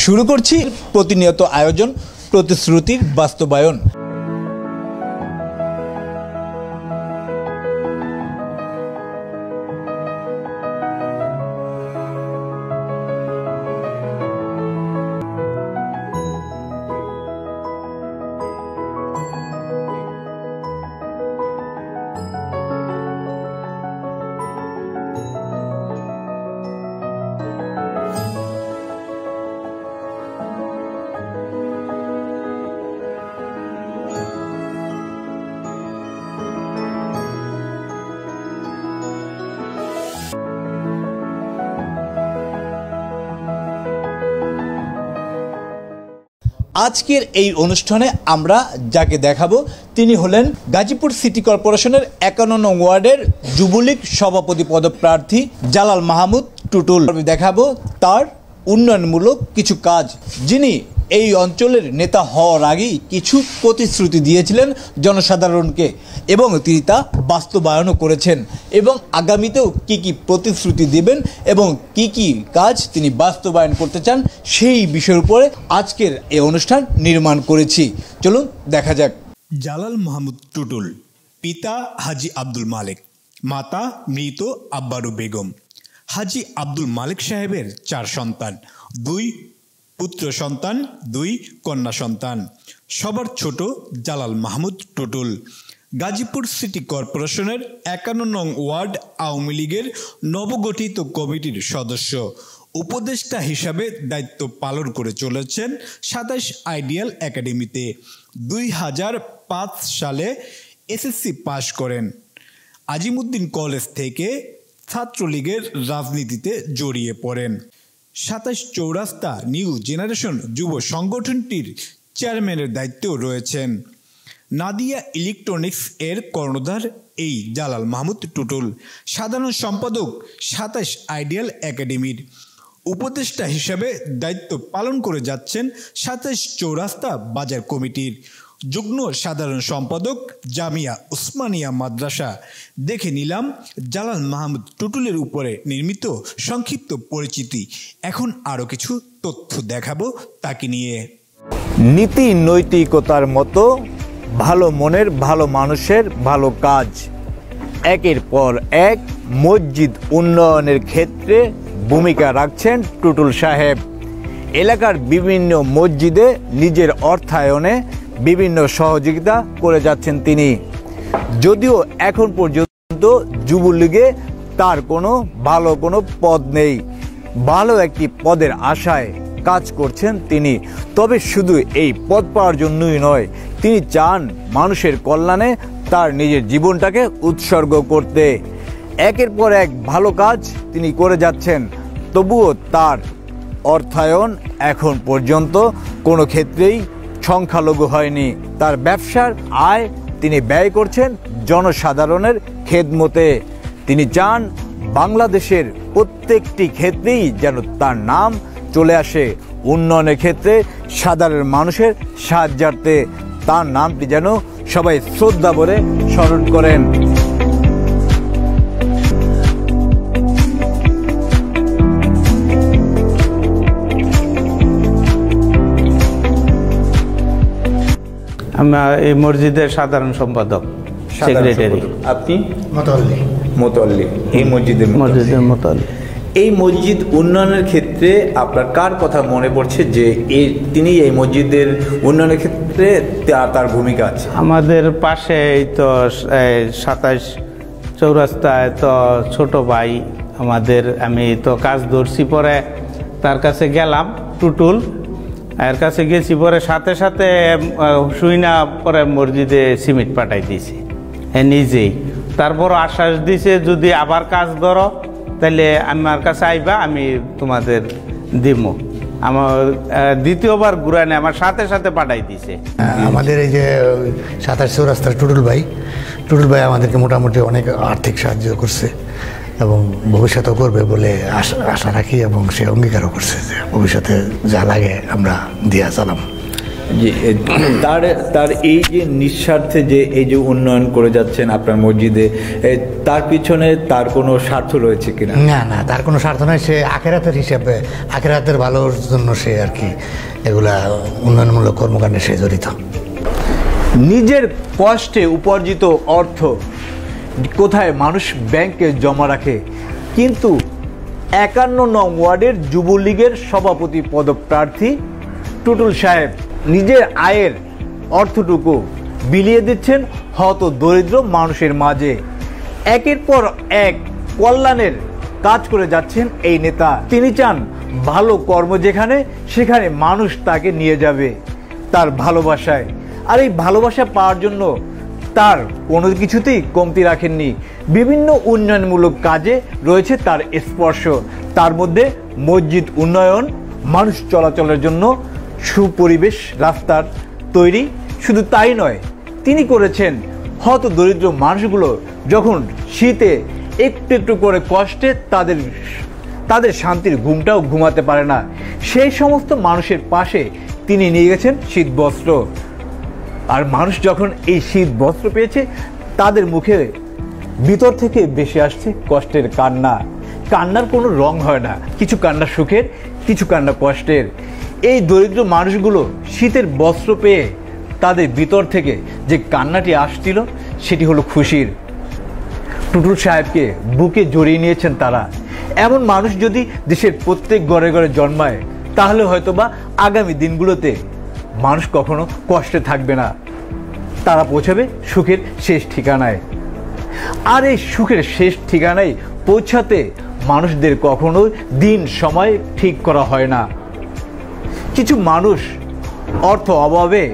শুরু করছি প্রতিনিয়ত আয়োজন, প্রতিশ্রুতির বাস্তবায়ন। আজকের এই অনুষ্ঠানে আমরা যাকে দেখাবো তিনি হলেন গাজীপুর সিটি কর্পোরেশনের ৫১ নং ওয়ার্ডের যুবলীগ সভাপতি পদপ্রার্থী জালাল মাহমুদ টুটুল। দেখাবো তার উন্নয়নমূলক কিছু কাজ, যিনি এই অঞ্চলের নেতা হওয়ার আগেই কিছু প্রতিশ্রুতি দিয়েছিলেন জনসাধারণকে এবং তিনি তা বাস্তবায়নও করেছেন এবং আগামীতেও কি প্রতিশ্রুতি দেবেন এবং কি কাজ তিনি বাস্তবায়ন করতে চান সেই বিষয়ের উপরে আজকের এই অনুষ্ঠান নির্মাণ করেছি। চলুন দেখা যাক। জালাল মাহমুদ টুটুল, পিতা হাজি আব্দুল মালিক, মাতা মৃত আব্বারু বেগম। হাজি আব্দুল মালিক সাহেবের ৪ সন্তান, ২ পুত্র সন্তান, ২ কন্যা সন্তান। সবার ছোট জালাল মাহমুদ টুটুল গাজীপুর সিটি কর্পোরেশনের ৫১ নং ওয়ার্ড আওয়ামী লীগের নবগঠিত কমিটির সদস্য। উপদেষ্টা হিসাবে দায়িত্ব পালন করে চলেছেন ২৭ আইডিয়াল একাডেমিতে। ২০০৫ সালে এসএসসি পাশ করেন। আজিমুদ্দিন কলেজ থেকে ছাত্রলীগের রাজনীতিতে জড়িয়ে পড়েন। ২৭ চৌরাস্তা নিউ জেনারেশন যুব সংগঠনটির চেয়ারম্যানের দায়িত্বেও রয়েছেন। নাদিয়া ইলেকট্রনিক্স এর কর্ণধার এই জালাল মাহমুদ টুটুল। সাধারণ সম্পাদক ২৭ আইডিয়াল একাডেমির। উপদেষ্টা হিসাবে দায়িত্ব পালন করে যাচ্ছেন ২৭ চৌরাস্তা বাজার কমিটির। যুগ্ম সাধারণ সম্পাদক জামিয়া উসমানিয়া মাদ্রাসা। দেখে নিলাম জালাল মাহমুদ টুটুলের উপরে নির্মিত সংক্ষিপ্ত পরিচিতি। এখন আরও কিছু তথ্য দেখাবো তাকে নিয়ে। নীতি নৈতিকতার মতো ভালো মনের ভালো মানুষের ভালো কাজ। একের পর এক মসজিদ উন্নয়নের ক্ষেত্রে ভূমিকা রাখছেন টুটুল সাহেব। এলাকার বিভিন্ন মসজিদে নিজের অর্থায়নে বিভিন্ন সহযোগিতা করে যাচ্ছেন তিনি। যদিও এখন পর্যন্ত যুবলীগে তার কোনো ভালো পদ নেই, ভালো একটি পদের আশায় কাজ করছেন তিনি। তবে শুধু এই পদ পাওয়ার জন্যই নয়, তিনি চান মানুষের কল্যাণে তার নিজের জীবনটাকে উৎসর্গ করতে। একের পর এক ভালো কাজ তিনি করে যাচ্ছেন, তবুও তার অর্থায়ন এখন পর্যন্ত কোনো ক্ষেত্রেই সংখ্যালঘু হয়নি। তার ব্যবসার আয় তিনি ব্যয় করছেন জনসাধারণের খেদমতে। তিনি চান বাংলাদেশের প্রত্যেকটি ক্ষেত্রেই যেন তার নাম চলে আসে। উন্নয়নের ক্ষেত্রে সাধারণ মানুষের সাহায্যার্থে তার নামটি যেন সবাই শ্রদ্ধা ভরে স্মরণ করেন। আমরা এই মসজিদের সাধারণ সম্পাদক, সেক্রেটারি। আপনি? মোতাল্লি। এই মসজিদের মোতাল্লি। এই মসজিদ উন্নয়নের ক্ষেত্রে আপনার কার কথা মনে পড়ছে যে তিনি এই মসজিদের উন্নয়নের ক্ষেত্রে তার ভূমিকা আছে? আমাদের পাশে এই তো ২৭ চৌরাস্তায় তো ছোট ভাই আমাদের, আমি তো কাজ ধরছি, পরে তার কাছে গেলাম, টুটুল এর কাছে গেছি, পরে সাথে সাথে শুই না, পরে মসজিদে সিমেন্ট পাঠাই দিয়েছে নিজেই। তারপর আশ্বাস দিছে যদি আবার কাজ ধরো তাহলে আমার কাছে আইবা, আমি তোমাদের দিব। আমার দ্বিতীয়বার ঘুরানে আমার সাথে সাথে পাঠাই দিছে। আমাদের এই যে ২৭ চৌরাস্তার টুটুল ভাই আমাদেরকে মোটামুটি অনেক আর্থিক সাহায্য করছে এবং ভবিষ্যতেও করবে বলে আশা রাখি এবং সে অঙ্গীকারও করছে যে ভবিষ্যতে যা লাগে আমরা দিয়া চালাম। জি, তার এই যে নিঃস্বার্থে যে এই যে উন্নয়ন করে যাচ্ছেন আপনার মসজিদে, তার পিছনে তার কোনো স্বার্থ রয়েছে কিনা? না না, তার কোনো স্বার্থ নয়। সে আখেরাতের হিসাবে, আখেরাতের ভালোর জন্য সে আর কি এগুলা উন্নয়নমূলক কর্মকাণ্ডে সে জড়িত। নিজের কষ্টে উপার্জিত অর্থ কোথায় মানুষ ব্যাংকে জমা রাখে, কিন্তু 51 নং ওয়ার্ডের যুবলীগের সভাপতি পদপ্রার্থী টুটুল সাহেব নিজের আয়ের অর্থটুকু বিলিয়ে দিচ্ছেন হত দরিদ্র মানুষের মাঝে। একের পর এক কল্যাণের কাজ করে যাচ্ছেন এই নেতা। তিনি চান ভালো কর্ম যেখানে, সেখানে মানুষ তাকে নিয়ে যাবে তার ভালোবাসায়। আর এই ভালোবাসা পাওয়ার জন্য তার কোনো কিছুতেই কমতি রাখেননি। বিভিন্ন উন্নয়নমূলক কাজে রয়েছে তার স্পর্শ। তার মধ্যে মসজিদ উন্নয়ন, মানুষ চলাচলের জন্য সুপরিবেশ রাস্তার তৈরি। শুধু তাই নয়, তিনি করেছেন হত দরিদ্র মানুষগুলো যখন শীতে একটু একটু করে কষ্টে তাদের শান্তির ঘুমটাও ঘুমাতে পারে না, সেই সমস্ত মানুষের পাশে তিনি নিয়ে গেছেন শীত বস্ত্র। আর মানুষ যখন এই শীত বস্ত্র পেয়েছে, তাদের মুখে ভিতর থেকে বেশি আসছে কষ্টের কান্না। কান্নার কোনো রং হয় না, কিছু কান্না সুখের, কিছু কান্না কষ্টের। এই দরিদ্র মানুষগুলো শীতের বস্ত্র পেয়ে তাদের ভিতর থেকে যে কান্নাটি আসছিল, সেটি হলো খুশির। টুটুল সাহেবকে বুকে জড়িয়ে নিয়েছেন তারা। এমন মানুষ যদি দেশের প্রত্যেক ঘরে ঘরে জন্মায়, তাহলে হয়তোবা আগামী দিনগুলোতে মানুষ কখনো কষ্টে থাকবে না, তারা পৌঁছাবে সুখের শেষ ঠিকানায়। আর এই সুখের শেষ ঠিকানায় পৌঁছাতে মানুষদের কখনো দিন সময় ঠিক করা হয় না। কিছু মানুষ অর্থ অভাবে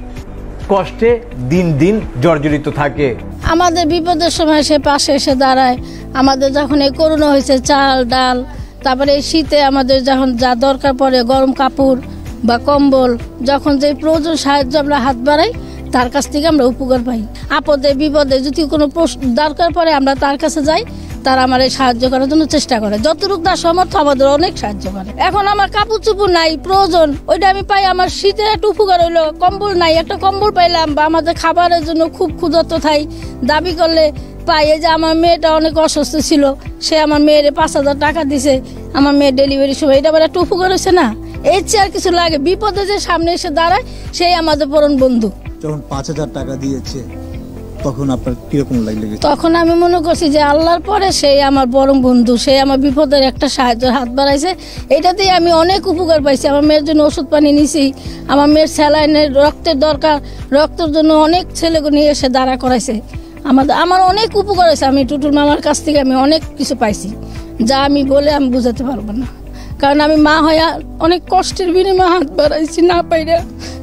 কষ্টে দিন দিন জর্জরিত থাকে। আমাদের বিপদের সময় সে পাশে এসে দাঁড়ায়। আমাদের যখন এই করোনা হয়েছে, চাল ডাল, তারপরে এই শীতে আমাদের যখন যা দরকার পড়ে, গরম কাপড় বা কম্বল, যখন যে প্রয়োজন সাহায্য আমরা হাত বাড়াই, তার কাছ থেকে আমরা উপকার পাই। আপদে বিপদে যদি কোনো দরকার পড়ে, আমরা তার কাছে যাই, তারা আমার সাহায্য করার জন্য চেষ্টা করে। যতটুকু তার সমর্থ আমাদের অনেক সাহায্য করে। এখন আমার কাপড় চুপড় নাই, প্রয়োজন, ওইটা আমি পাই। আমার শীতের একটা উপকার হইলো, কম্বল নাই, একটা কম্বল পাইলাম। বা আমাদের খাবারের জন্য খুব ক্ষুধার্ত থাই, দাবি করলে পাই। এই যে আমার মেয়েটা অনেক অসুস্থ ছিল, সে আমার মেয়ের 5,000 টাকা দিছে আমার মেয়ের ডেলিভারির সময়। এটা আবার একটা উপকার হয়েছে না? এর চেয়ে আর কিছু লাগে? বিপদে যে সামনে এসে দাঁড়ায়, সেই আমাদের পরম বন্ধু। যখন 5,000 টাকা দিয়েছে, তখন আপনার কিরকম লেগেছে? তখন আমি মনে করছি যে আল্লাহর পরে সেই আমার পরম বন্ধু, সেই আমার বিপদের একটা সাহায্যের হাত বাড়াইছে। এটাতেই আমি অনেক উপকার পাইছি। আমার মেয়ের জন্য ওষুধ পানি নিছি, আমার মেয়ের স্যালাইনের রক্তের দরকার, রক্তের জন্য অনেক ছেলেকে নিয়ে এসে দাঁড়া করাইছে। আমার অনেক উপকার হয়েছে। আমি টুটুল মামার কাছ থেকে আমি অনেক কিছু পাইছি, যা আমি বলে আমি বোঝাতে পারবো না। কারণ আমি মা হয়ে অনেক কষ্টের বিনিময়ে হাত বাড়াইছি, না পাইরা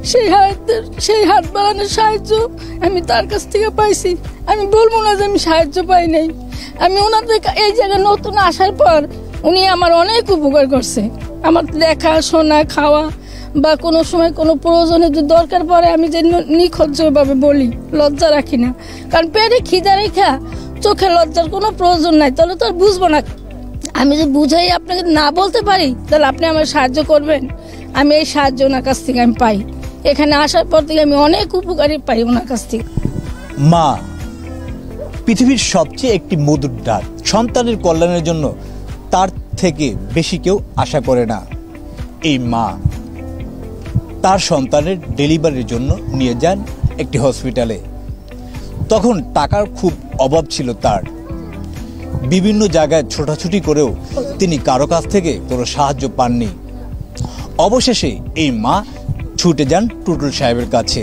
সেই হাত বাড়ানোর সাহায্য আমি তার কাছ থেকে পাইছি। আমি বলবো না যে আমি সাহায্য পাই নাই। আমি ওনাদের এই জায়গায় নতুন আসার পর উনি আমার অনেক উপকার করছে। আমার দেখা শোনা খাওয়া বা কোনো সময় কোনো প্রয়োজনে যদি দরকার পড়ে, আমি যে নিখজ্জভাবে বলি, লজ্জা রাখি না। কারণ পেটে খিদা রেখা চোখে লজ্জার কোনো প্রয়োজন নাই, তাহলে তো আর বুঝবো না। আমি যে বুঝাই আপনাকে না বলতে পারি, তাহলে আপনি আমার সাহায্য করবেন। আমি এই সাহায্য ওনার কাছ থেকে আমি পাই। এখানে আসার পর থেকে আমি অনেক উপকারী পাই ওনার কাছ থেকে। মা পৃথিবীর সবচেয়ে একটি মধুর ডাক। সন্তানের কল্যাণের জন্য তার থেকে বেশি কেউ আশা করে না। এই মা তার সন্তানের ডেলিভারির জন্য নিয়ে যান একটি হসপিটালে। তখন টাকার খুব অভাব ছিল তার। বিভিন্ন জায়গায় ছোটাছুটি করেও তিনি কারো কাছ থেকে কোনো সাহায্য পাননি। অবশেষে এই মা ছুটে যান টুটুল সাহেবের কাছে।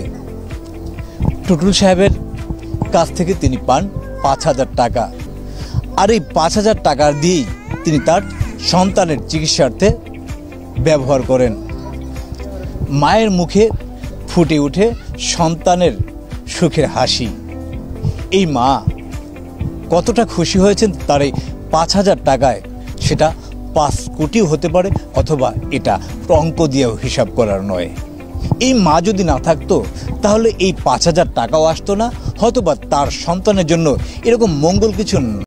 টুটুল সাহেবের কাছ থেকে তিনি পান 5,000 টাকা। আর এই 5,000 টাকা দিয়েই তিনি তার সন্তানের চিকিৎসার্থে ব্যবহার করেন। মায়ের মুখে ফুটে ওঠে সন্তানের সুখের হাসি। এই মা কতটা খুশি হয়েছেন তার এই 5,000 টাকায়, সেটা 5 কোটিও হতে পারে, অথবা এটা অঙ্ক দিয়েও হিসাব করার নয়। এই মা যদি না থাকতো, তাহলে এই 5,000 টাকাও আসতো না, হয়তোবা তার সন্তানের জন্য এরকম মঙ্গল কিছু